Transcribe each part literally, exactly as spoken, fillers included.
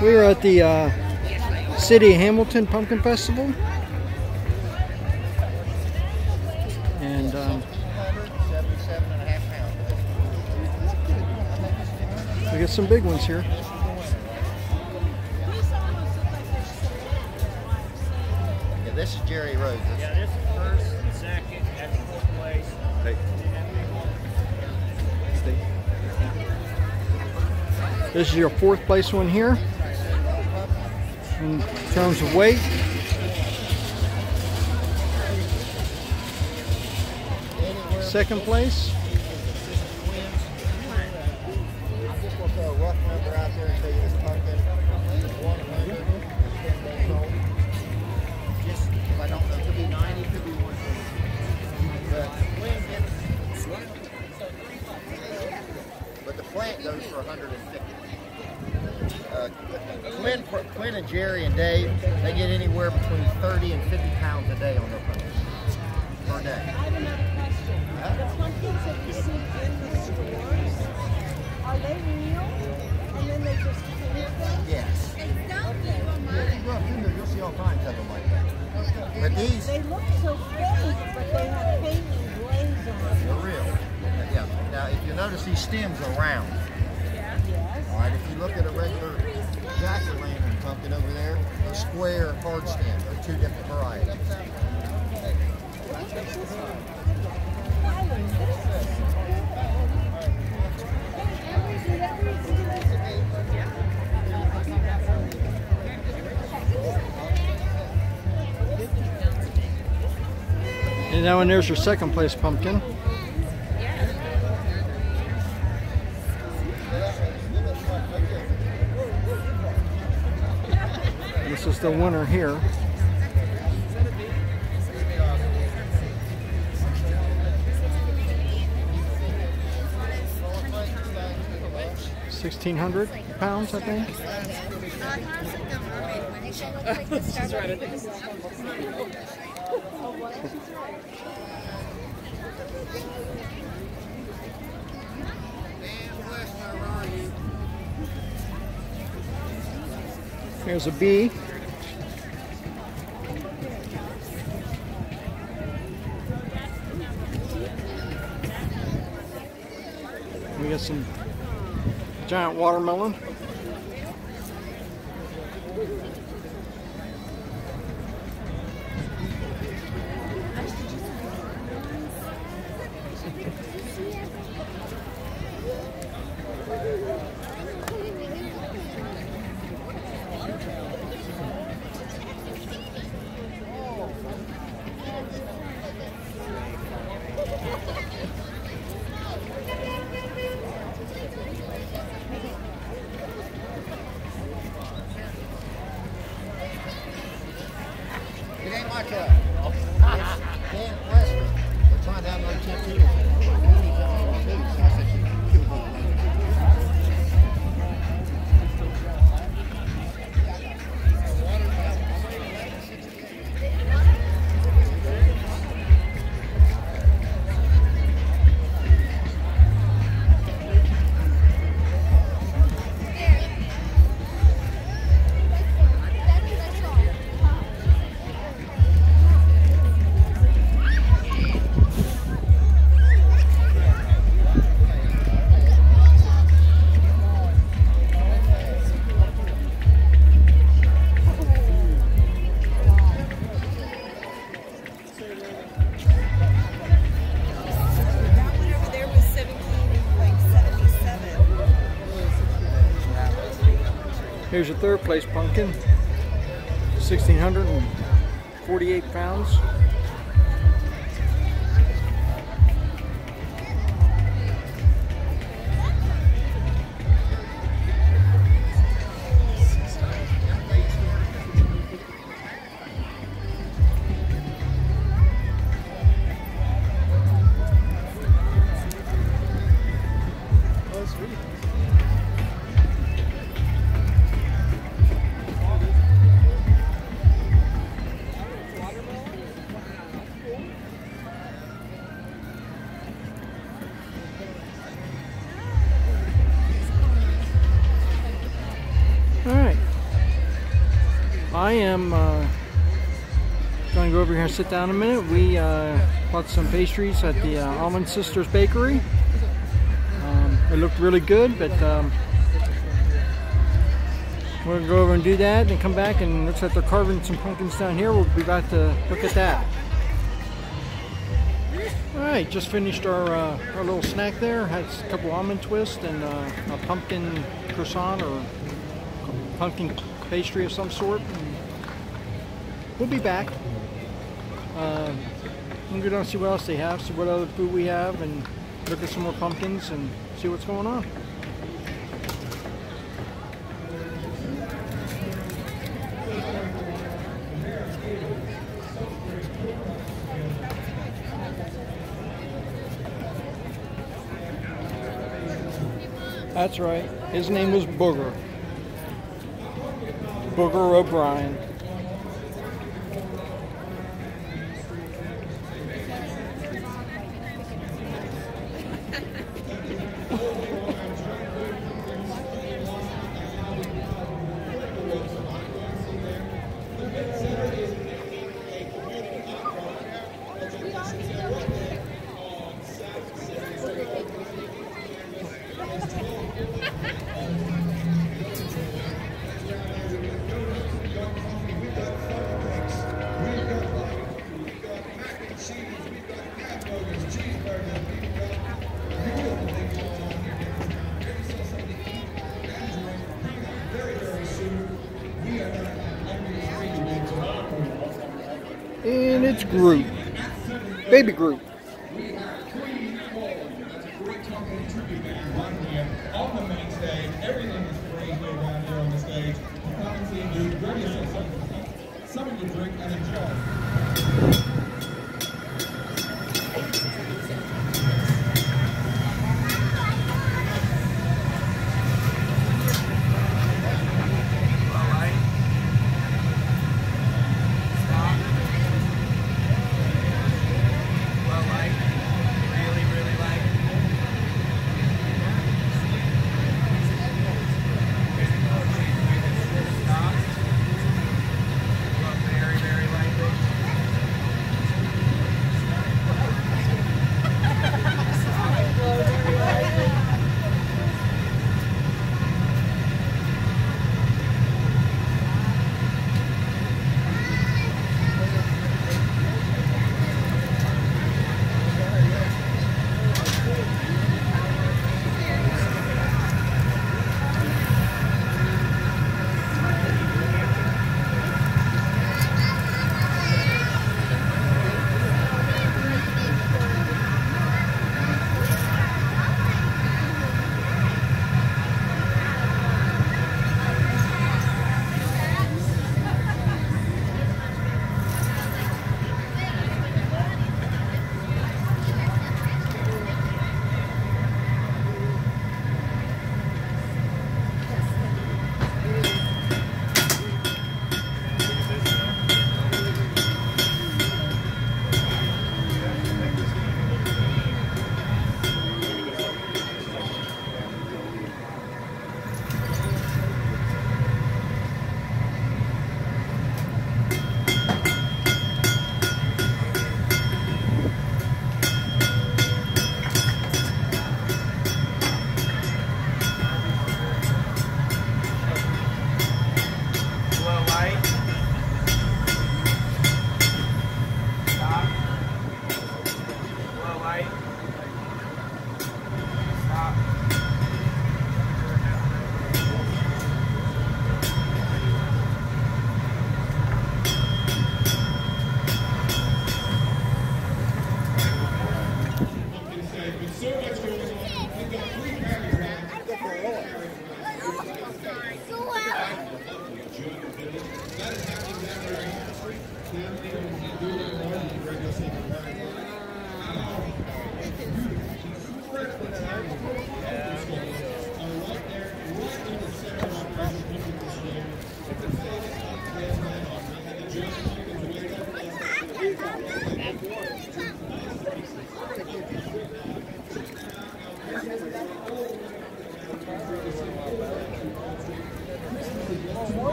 We are at the uh, City of Hamilton Pumpkin Festival, and um, we got some big ones here. Yeah, this is Jerry Rose. Yeah, this is first and second. That's fourth place. Hey. This is your fourth place one here in terms of weight. Second place. I'm just going to throw a rough number out there and tell you this pumpkin is one hundred days old. Just, if I don't know, it could be ninety, it could be one hundred. But the plant goes for one hundred fifty. Uh, Quinn, Quinn and Jerry and Dave, they get anywhere between thirty and fifty pounds a day on their pumpkins per day. I have another question. Huh? The pumpkins that you see in the stores, are they real? And then they just paint them? Yes. If you go up in there, you'll see all kinds of them like that. But these, They look so fake, but they have paint and glaze on they're them. real. Yeah. Now, if you notice, these stems are round. Yes. All right. If you look at a regular jack-o'-lantern pumpkin over there, a square hard stem. They're two different varieties. Look at this one. Tyler, this is And now, and there's your second place pumpkin. This is the winner here. sixteen hundred pounds, I think. She's right, I think. Here's a bee. We got some giant watermelon. It ain't my truck. It's Dan Western. They're trying to have no chip here. So I said, "Give it a That one over there was seventeen, like seventy-seven. Here's your third place pumpkin. sixteen hundred forty-eight pounds. I am uh, going to go over here and sit down a minute. We uh, bought some pastries at the uh, Almond Sisters Bakery. Um, it looked really good, but um, we're going to go over and do that and come back, and looks like they're carving some pumpkins down here. We'll be back to look at that. Alright, just finished our, uh, our little snack there. Had a couple almond twists and uh, a pumpkin croissant or pumpkin pastry of some sort. And we'll be back. Uh, we'll go down and see what else they have, see what other food we have, and look at some more pumpkins and see what's going on. That's right. His name was Booger. Booger O'Brien. And it's Groot. Baby Groot. On the main stage, everything is free here down here on the stage. Come and see and do ready yourself something to drink and enjoy.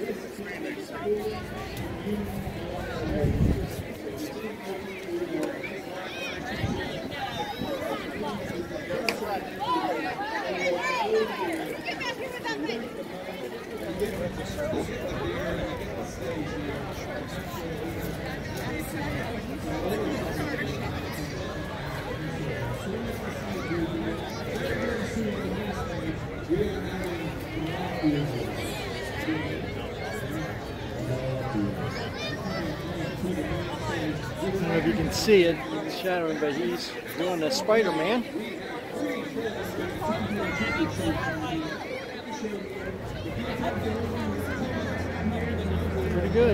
I don't know if you can see it, it's shadowing, but he's doing the Spider-Man. Pretty good.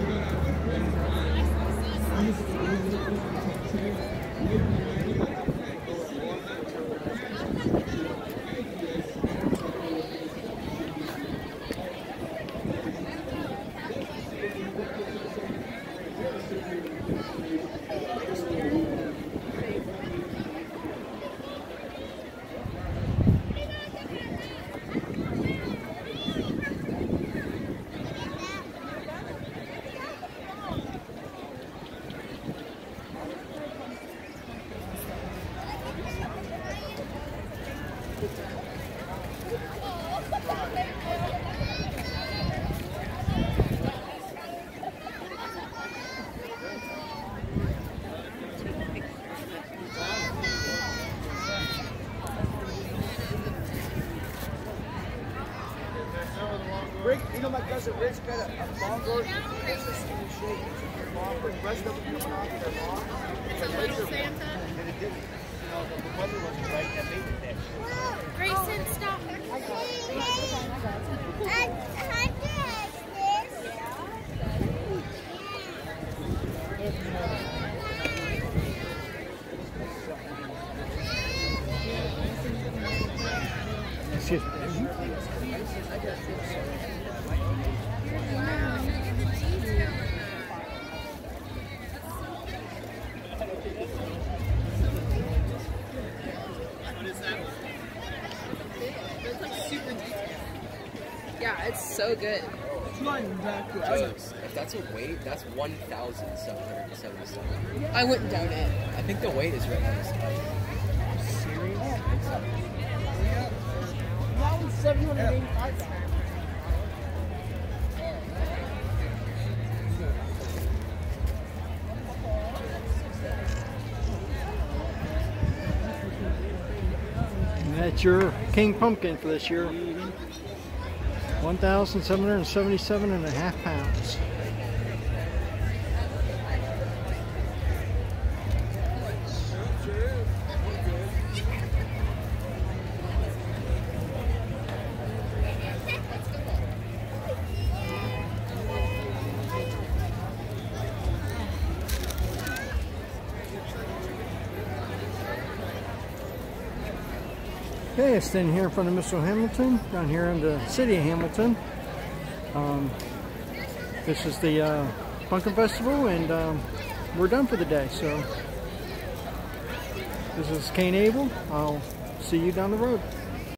Rick, you know my cousin Rick's got a, a longer business in the shape. It's long, but the rest of them coming off of their long. It's a laser one. And it didn't, you know, the, the weather wasn't right that made it that shit. Grayson, stop. Excuse me. Yeah, it's so good. Jokes. If that's a weight, that's one thousand seven hundred seventy-seven. I wouldn't doubt it. I think the weight is right on this side. Serious? That one's seven hundred eighty-five dollars. And that's your King Pumpkin for this year. one thousand seven hundred seventy-seven and a half pounds. Okay, it's in here in front of Mister Hamilton, down here in the city of Hamilton. Um, this is the uh, Pumpkin Festival, and um, we're done for the day. So this is Cain Abel. I'll see you down the road.